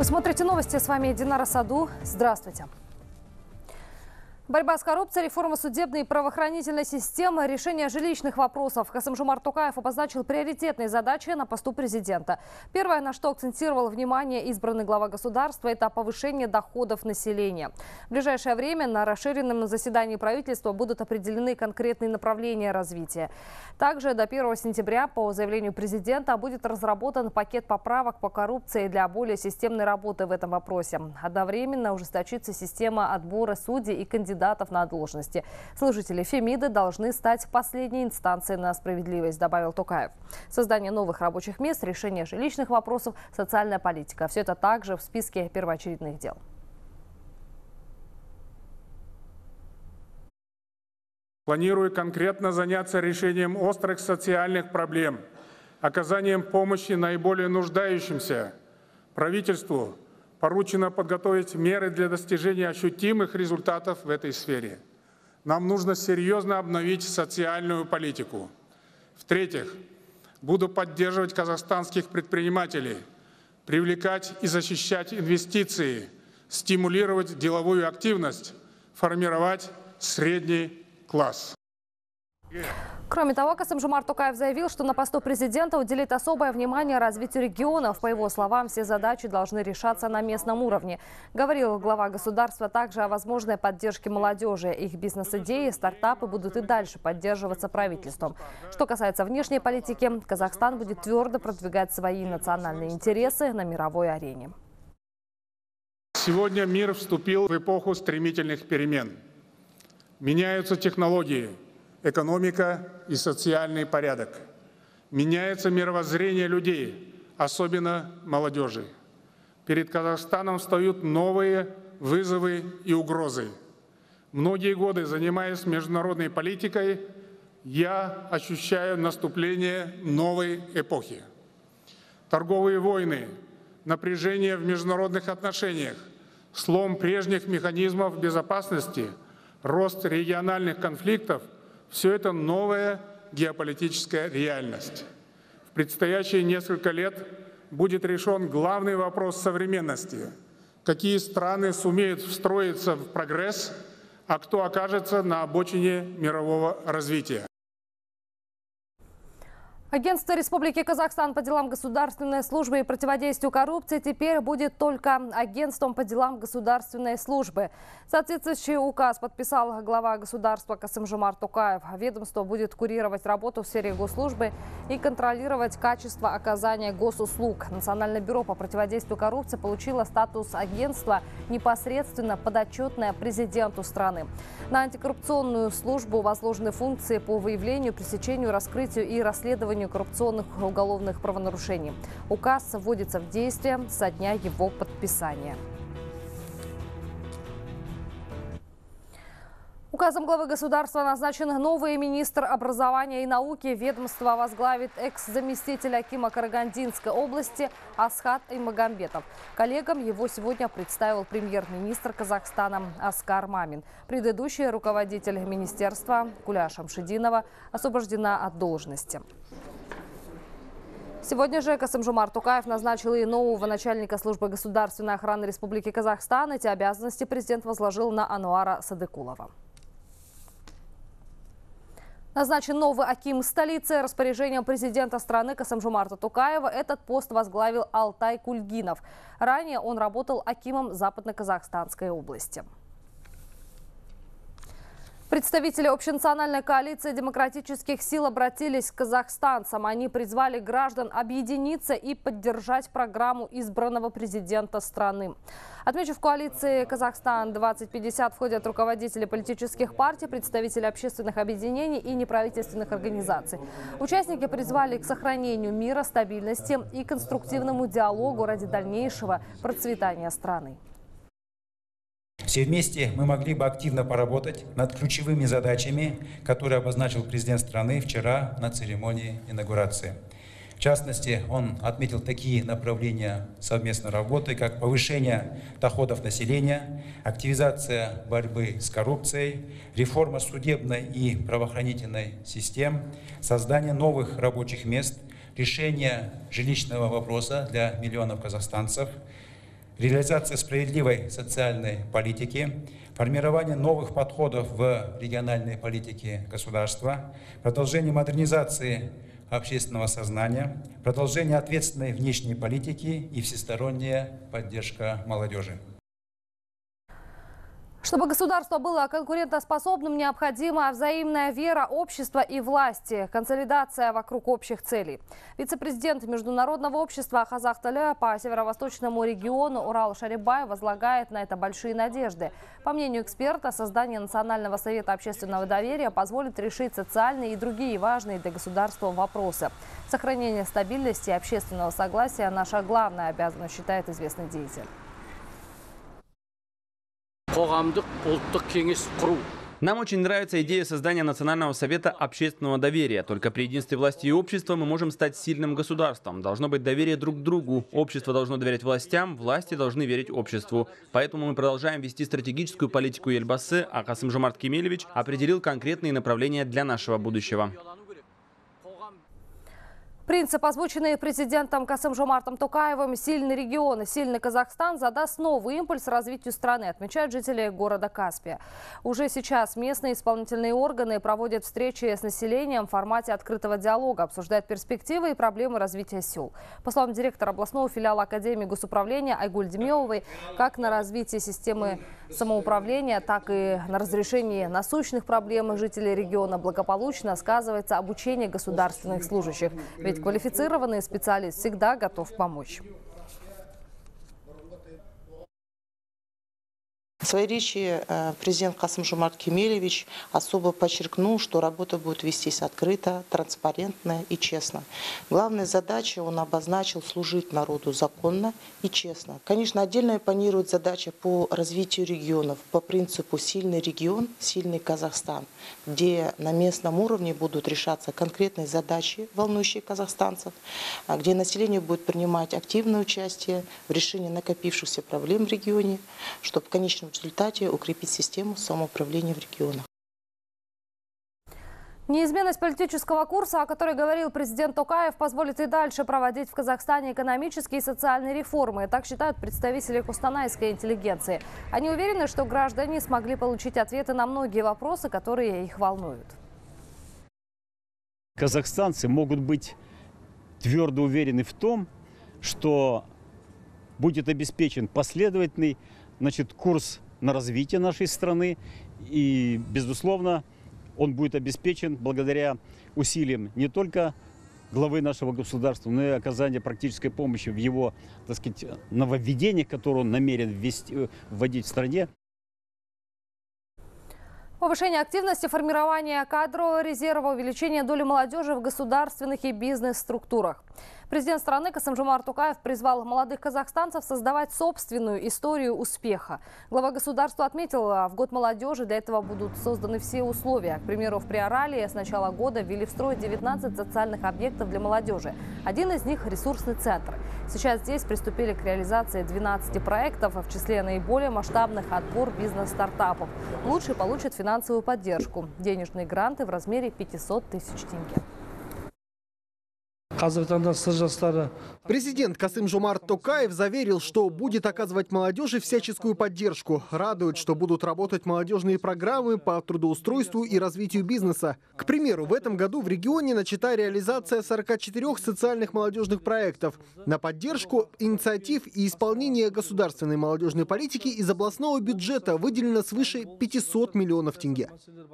Вы смотрите новости, с вами Динара Саду. Здравствуйте. Борьба с коррупцией, реформа судебной и правоохранительной системы, решение жилищных вопросов. Касым-Жомарт Токаев обозначил приоритетные задачи на посту президента. Первое, на что акцентировал внимание избранный глава государства, это повышение доходов населения. В ближайшее время на расширенном заседании правительства будут определены конкретные направления развития. Также до 1 сентября по заявлению президента будет разработан пакет поправок по коррупции для более системной работы в этом вопросе. Одновременно ужесточится система отбора судей и кандидатов на должности. Служители Фемиды должны стать последней инстанцией на справедливость, добавил Токаев. Создание новых рабочих мест, решение жилищных вопросов, социальная политика. Все это также в списке первоочередных дел. Планирую конкретно заняться решением острых социальных проблем, оказанием помощи наиболее нуждающимся. Правительству поручено подготовить меры для достижения ощутимых результатов в этой сфере. Нам нужно серьезно обновить социальную политику. В-третьих, буду поддерживать казахстанских предпринимателей, привлекать и защищать инвестиции, стимулировать деловую активность, формировать средний класс. Кроме того, Касым-Жомарт Токаев заявил, что на посту президента уделит особое внимание развитию регионов. По его словам, все задачи должны решаться на местном уровне. Говорил глава государства также о возможной поддержке молодежи. Их бизнес-идеи, стартапы будут и дальше поддерживаться правительством. Что касается внешней политики, Казахстан будет твердо продвигать свои национальные интересы на мировой арене. Сегодня мир вступил в эпоху стремительных перемен. Меняются технологии, экономика и социальный порядок. Меняется мировоззрение людей, особенно молодежи. Перед Казахстаном встают новые вызовы и угрозы. Многие годы, занимаясь международной политикой, я ощущаю наступление новой эпохи. Торговые войны, напряжение в международных отношениях, слом прежних механизмов безопасности, рост региональных конфликтов – все это новая геополитическая реальность. В предстоящие несколько лет будет решен главный вопрос современности. Какие страны сумеют встроиться в прогресс, а кто окажется на обочине мирового развития. Агентство Республики Казахстан по делам государственной службы и противодействию коррупции теперь будет только агентством по делам государственной службы. Соответствующий указ подписал глава государства Касым-Жомарт Токаев. Ведомство будет курировать работу в сфере госслужбы и контролировать качество оказания госуслуг. Национальное бюро по противодействию коррупции получило статус агентства, непосредственно подотчетное президенту страны. На антикоррупционную службу возложены функции по выявлению, пресечению, раскрытию и расследованию коррупционных уголовных правонарушений. Указ вводится в действие со дня его подписания. Указом главы государства назначен новый министр образования и науки. Ведомство возглавит экс-заместитель акима Карагандинской области Асхат Имагамбетов. Коллегам его сегодня представил премьер-министр Казахстана Аскар Мамин. Предыдущий руководитель министерства Куля Шамшидинова освобождена от должности. Сегодня же Касым-Жомарт Токаев назначил и нового начальника службы государственной охраны Республики Казахстан. Эти обязанности президент возложил на Ануара Садыкулова. Назначен новый аким столицы. Распоряжением президента страны Касым-Жомарта Токаева этот пост возглавил Алтай Кульгинов. Ранее он работал акимом Западно-Казахстанской области. Представители общенациональной коалиции демократических сил обратились к казахстанцам. Они призвали граждан объединиться и поддержать программу избранного президента страны. Отмечу, в коалиции «Казахстан-2050» входят руководители политических партий, представители общественных объединений и неправительственных организаций. Участники призвали к сохранению мира, стабильности и конструктивному диалогу ради дальнейшего процветания страны. Все вместе мы могли бы активно поработать над ключевыми задачами, которые обозначил президент страны вчера на церемонии инаугурации. В частности, он отметил такие направления совместной работы, как повышение доходов населения, активизация борьбы с коррупцией, реформа судебной и правоохранительной систем, создание новых рабочих мест, решение жилищного вопроса для миллионов казахстанцев, реализация справедливой социальной политики, формирование новых подходов в региональной политике государства, продолжение модернизации общественного сознания, продолжение ответственной внешней политики и всесторонняя поддержка молодежи. Чтобы государство было конкурентоспособным, необходима взаимная вера общества и власти, консолидация вокруг общих целей. Вице-президент Международного общества Казахстана по северо-восточному региону Урал Шарибай возлагает на это большие надежды. По мнению эксперта, создание Национального совета общественного доверия позволит решить социальные и другие важные для государства вопросы. Сохранение стабильности и общественного согласия – наша главная обязанность, считает известный деятель. Нам очень нравится идея создания Национального совета общественного доверия. Только при единстве власти и общества мы можем стать сильным государством. Должно быть доверие друг к другу. Общество должно доверять властям, власти должны верить обществу. Поэтому мы продолжаем вести стратегическую политику Елбасы, а Касым-Жомарт Кемелевич определил конкретные направления для нашего будущего. Принцип, озвученный президентом Касым-Жомартом Токаевым, «Сильный регион, сильный Казахстан» задаст новый импульс развитию страны, отмечают жители города Каспия. Уже сейчас местные исполнительные органы проводят встречи с населением в формате открытого диалога, обсуждают перспективы и проблемы развития сел. По словам директора областного филиала Академии госуправления Айгуль Демиевой, как на развитии системы самоуправления, так и на разрешении насущных проблем жителей региона благополучно сказывается обучение государственных служащих. Ведь квалифицированный специалист всегда готов помочь. В своей речи президент Касым-Жомарт Кемелевич особо подчеркнул, что работа будет вестись открыто, транспарентно и честно. Главная задача он обозначил — служить народу законно и честно. Конечно, отдельно планирует задача по развитию регионов по принципу «сильный регион, сильный Казахстан», где на местном уровне будут решаться конкретные задачи, волнующие казахстанцев, где население будет принимать активное участие в решении накопившихся проблем в регионе, чтобы в конечном результате укрепить систему самоуправления в регионах. Неизменность политического курса, о которой говорил президент Токаев, позволит и дальше проводить в Казахстане экономические и социальные реформы. Так считают представители кустанайской интеллигенции. Они уверены, что граждане смогли получить ответы на многие вопросы, которые их волнуют. Казахстанцы могут быть твердо уверены в том, что будет обеспечен последовательный курс на развитие нашей страны, и, безусловно, он будет обеспечен благодаря усилиям не только главы нашего государства, но и оказания практической помощи в его, так сказать, нововведениях, которые он намерен вводить в стране. Повышение активности, формирование кадрового резерва, увеличение доли молодежи в государственных и бизнес-структурах. Президент страны Касым-Жомарт Токаев призвал молодых казахстанцев создавать собственную историю успеха. Глава государства отметил, в год молодежи для этого будут созданы все условия. К примеру, в Приорале с начала года ввели в строй 19 социальных объектов для молодежи. Один из них – ресурсный центр. Сейчас здесь приступили к реализации 12 проектов, в числе наиболее масштабных отбор бизнес-стартапов. Лучшие получат финансовую поддержку. Денежные гранты в размере 500 тысяч тенге. Президент Касым-Жомарт Токаев заверил, что будет оказывать молодежи всяческую поддержку. Радует, что будут работать молодежные программы по трудоустройству и развитию бизнеса. К примеру, в этом году в регионе начата реализация 44 социальных молодежных проектов. На поддержку инициатив и исполнение государственной молодежной политики из областного бюджета выделено свыше 500 миллионов тенге.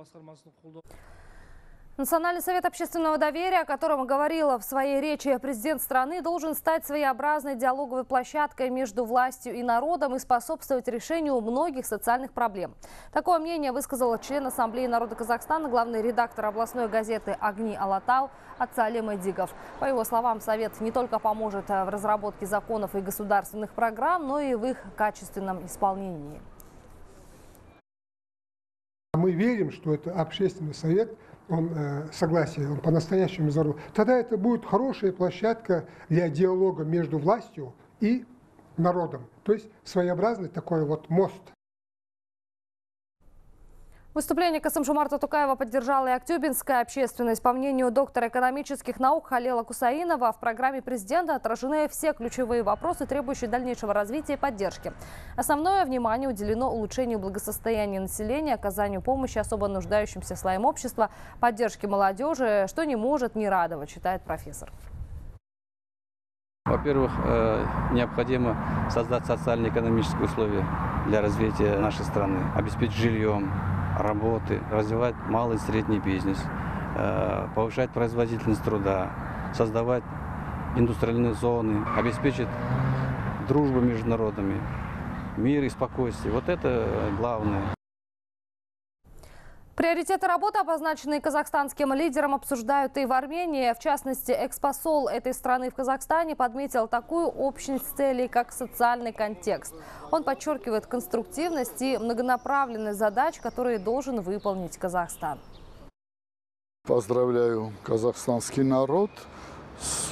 Национальный совет общественного доверия, о котором говорила в своей речи президент страны, должен стать своеобразной диалоговой площадкой между властью и народом и способствовать решению многих социальных проблем. Такое мнение высказал член Ассамблеи народа Казахстана, главный редактор областной газеты «Огни Алатау» Ацалим Эдигов. По его словам, совет не только поможет в разработке законов и государственных программ, но и в их качественном исполнении. Мы верим, что это общественный совет, согласие, он по-настоящему здоров. Тогда это будет хорошая площадка для диалога между властью и народом. То есть своеобразный такой вот мост. Выступление Касым-Жомарта Токаева поддержала и актюбинская общественность. По мнению доктора экономических наук Халила Кусаинова, в программе президента отражены все ключевые вопросы, требующие дальнейшего развития и поддержки. Основное внимание уделено улучшению благосостояния населения, оказанию помощи особо нуждающимся слоям общества, поддержке молодежи, что не может не радовать, считает профессор. Во-первых, необходимо создать социально-экономические условия для развития нашей страны, обеспечить жильем, работы, развивать малый и средний бизнес, повышать производительность труда, создавать индустриальные зоны, обеспечить дружбу между народами, мир и спокойствие. Вот это главное. Приоритеты работы, обозначенные казахстанским лидером, обсуждают и в Армении. В частности, экспосол этой страны в Казахстане подметил такую общность целей, как социальный контекст. Он подчеркивает конструктивность и многонаправленность задач, которые должен выполнить Казахстан. Поздравляю казахстанский народ с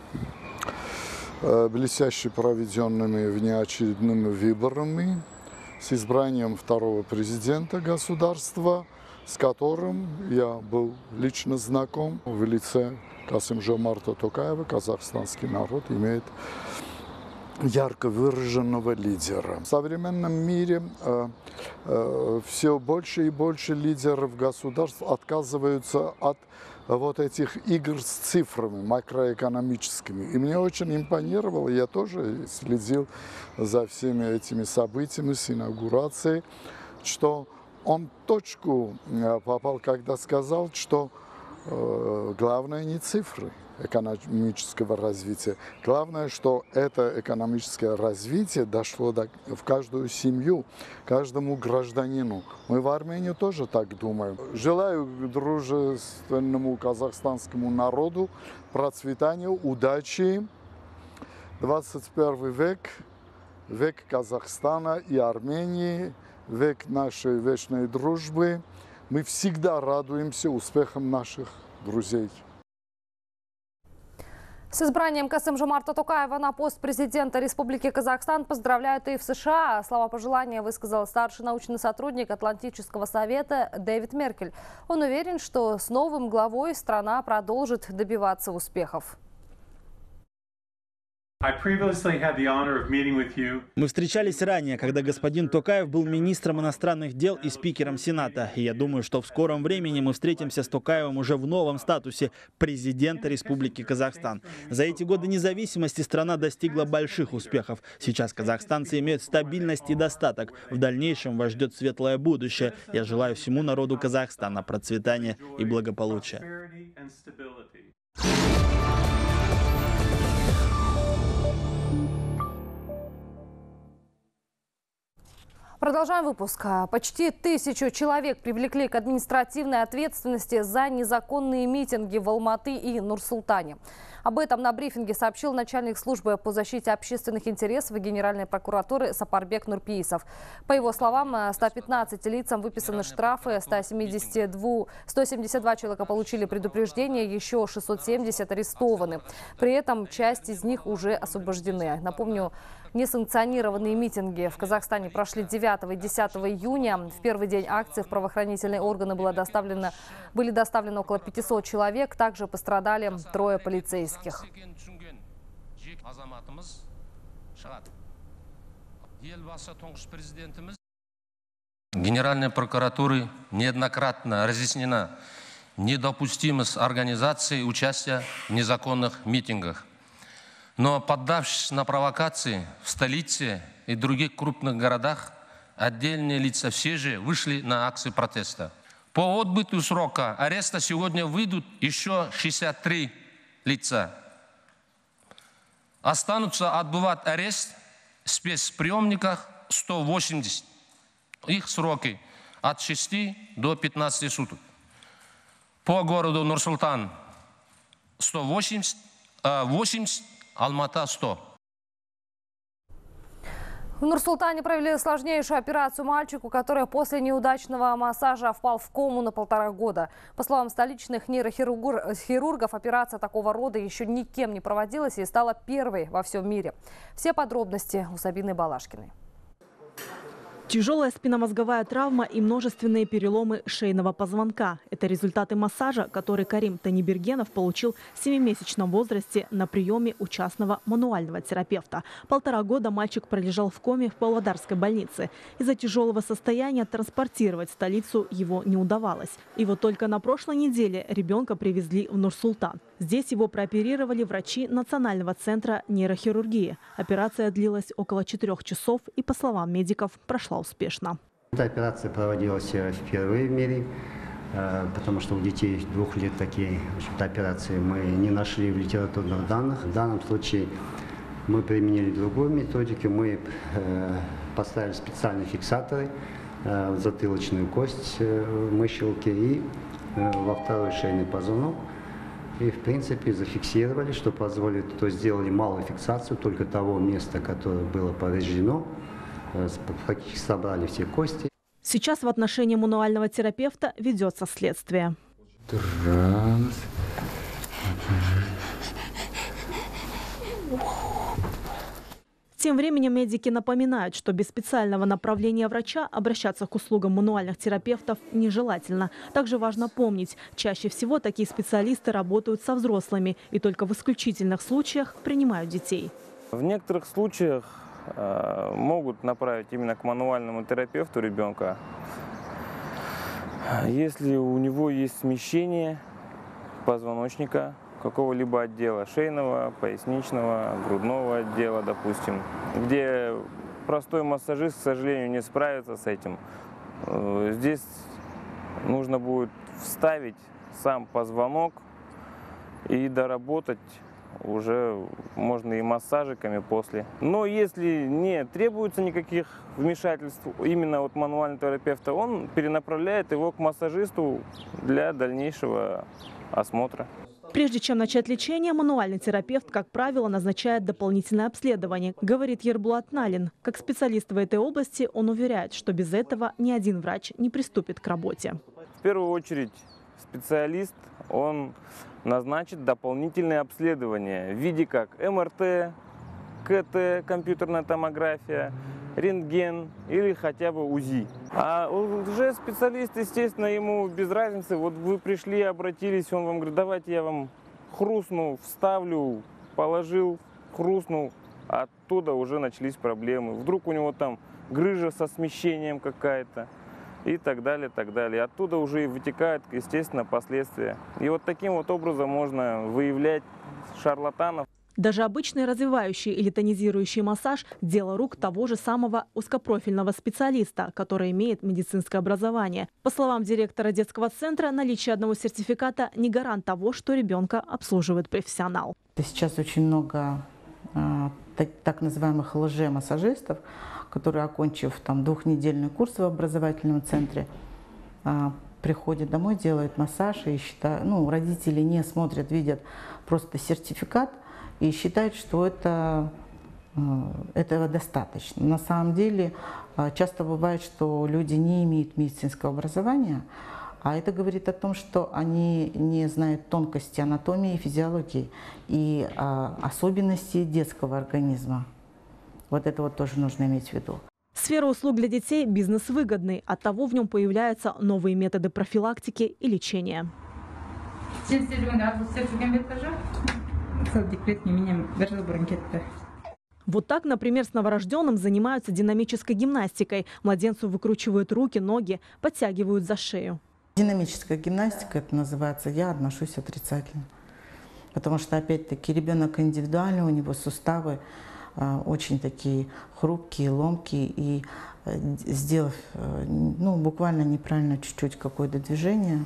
блестяще проведенными внеочередными выборами, с избранием второго президента государства, с которым я был лично знаком. В лице Касым-Жомарта Токаева казахстанский народ имеет ярко выраженного лидера. В современном мире все больше и больше лидеров государств отказываются от вот этих игр с цифрами макроэкономическими. И мне очень импонировало, я тоже следил за всеми этими событиями с инаугурацией, что он в точку попал, когда сказал, что главное не цифры экономического развития. Главное, что это экономическое развитие дошло в каждую семью, каждому гражданину. Мы в Армении тоже так думаем. Желаю дружественному казахстанскому народу процветания, удачи. 21 век, век Казахстана и Армении, век нашей вечной дружбы. Мы всегда радуемся успехам наших друзей. С избранием Касым-Жомарта Токаева на пост президента Республики Казахстан поздравляют и в США. Слова пожелания высказал старший научный сотрудник Атлантического совета Дэвид Меркель. Он уверен, что с новым главой страна продолжит добиваться успехов. Мы встречались ранее, когда господин Токаев был министром иностранных дел и спикером Сената. И я думаю, что в скором времени мы встретимся с Токаевым уже в новом статусе президента Республики Казахстан. За эти годы независимости страна достигла больших успехов. Сейчас казахстанцы имеют стабильность и достаток. В дальнейшем вас ждет светлое будущее. Я желаю всему народу Казахстана процветания и благополучия. Продолжаем выпуск. Почти 1000 человек привлекли к административной ответственности за незаконные митинги в Алматы и Нур-Султане. Об этом на брифинге сообщил начальник службы по защите общественных интересов Генеральной прокуратуры Сапарбек Нурпиисов. По его словам, 115 лицам выписаны штрафы, 172 человека получили предупреждение, еще 670 арестованы. При этом часть из них уже освобождены. Напомню, несанкционированные митинги в Казахстане прошли 9 и 10 июня. В первый день акции в правоохранительные органы были доставлены около 500 человек. Также пострадали 3 полицейских. Генеральной прокуратуры неоднократно разъяснена недопустимость организации участия в незаконных митингах. Но поддавшись на провокации в столице и других крупных городах, отдельные лица все же вышли на акции протеста. По отбытию срока ареста сегодня выйдут еще 63 лица. Останутся отбывать арест в спецприемниках 180. Их сроки от 6 до 15 суток. По городу Нур-Султан 180, 80, Алмата 100. В Нур-Султане провели сложнейшую операцию мальчику, который после неудачного массажа впал в кому на 1,5 года. По словам столичных нейрохирургов, операция такого рода еще никем не проводилась и стала первой во всем мире. Все подробности у Сабины Балашкиной. Тяжелая спинномозговая травма и множественные переломы шейного позвонка. Это результаты массажа, который Карим Танибергенов получил в 7-месячном возрасте на приеме у частного мануального терапевта. 1,5 года мальчик пролежал в коме в Павлодарской больнице. Из-за тяжелого состояния транспортировать в столицу его не удавалось. И вот только на прошлой неделе ребенка привезли в Нур-Султан. Здесь его прооперировали врачи Национального центра нейрохирургии. Операция длилась около 4 часов и, по словам медиков, прошла успешно. Эта операция проводилась впервые в мире, потому что у детей 2 лет такие операции мы не нашли в литературных данных. В данном случае мы применили другую методику. Мы поставили специальные фиксаторы в затылочную кость мыщелки и во второй шейный позвонок. И, в принципе, зафиксировали, что позволит, то есть сделали малую фиксацию только того места, которое было повреждено. Фактически собрали все кости. Сейчас в отношении мануального терапевта ведется следствие. Тем временем медики напоминают, что без специального направления врача обращаться к услугам мануальных терапевтов нежелательно. Также важно помнить, чаще всего такие специалисты работают со взрослыми и только в исключительных случаях принимают детей. В некоторых случаях могут направить именно к мануальному терапевту ребенка, если у него есть смещение позвоночника, какого-либо отдела, шейного, поясничного, грудного отдела, допустим, где простой массажист, к сожалению, не справится с этим. Здесь нужно будет вставить сам позвонок и доработать уже можно и массажиками после. Но если не требуется никаких вмешательств именно от мануального терапевта, он перенаправляет его к массажисту для дальнейшего осмотра. Прежде чем начать лечение, мануальный терапевт, как правило, назначает дополнительное обследование, говорит Ербулат Налин. Как специалист в этой области, он уверяет, что без этого ни один врач не приступит к работе. В первую очередь специалист, он назначит дополнительные обследования в виде как МРТ, КТ, компьютерная томография, рентген или хотя бы УЗИ. А уже специалист, естественно, ему без разницы. Вот вы пришли, обратились, он вам говорит, давайте я вам хрустну, вставлю, положил, хрустнул. Оттуда уже начались проблемы. Вдруг у него там грыжа со смещением какая-то и так далее, так далее. Оттуда уже и вытекают, естественно, последствия. И вот таким вот образом можно выявлять шарлатанов. Даже обычный развивающий или тонизирующий массаж – дело рук того же самого узкопрофильного специалиста, который имеет медицинское образование. По словам директора детского центра, наличие одного сертификата не гарант того, что ребенка обслуживает профессионал. Сейчас очень много так называемых лже-массажистов, которые, окончив 2-недельный курс в образовательном центре, приходят домой, делают массаж и считают, родители не смотрят, видят просто сертификат и считают, что этого достаточно. На самом деле часто бывает, что люди не имеют медицинского образования, а это говорит о том, что они не знают тонкости анатомии и физиологии и особенностей детского организма. Вот это вот тоже нужно иметь в виду. Сфера услуг для детей – бизнес выгодный. Оттого в нем появляются новые методы профилактики и лечения. Вот так, например, с новорожденным занимаются динамической гимнастикой. Младенцу выкручивают руки, ноги, подтягивают за шею. Динамическая гимнастика, это называется, я отношусь отрицательно. Потому что, опять-таки, ребенок индивидуальный, у него суставы очень такие хрупкие, ломкие. И сделав буквально неправильно чуть-чуть какое-то движение,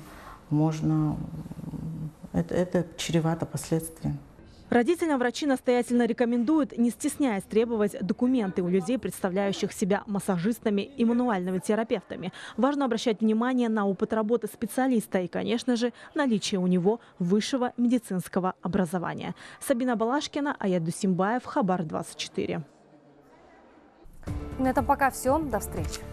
это чревато последствиями. Родителям врачи настоятельно рекомендуют, не стесняясь, требовать документы у людей, представляющих себя массажистами и мануальными терапевтами. Важно обращать внимание на опыт работы специалиста и, конечно же, наличие у него высшего медицинского образования. Сабина Балашкина, Аят Дусимбаев, Хабар 24. На этом пока все. До встречи.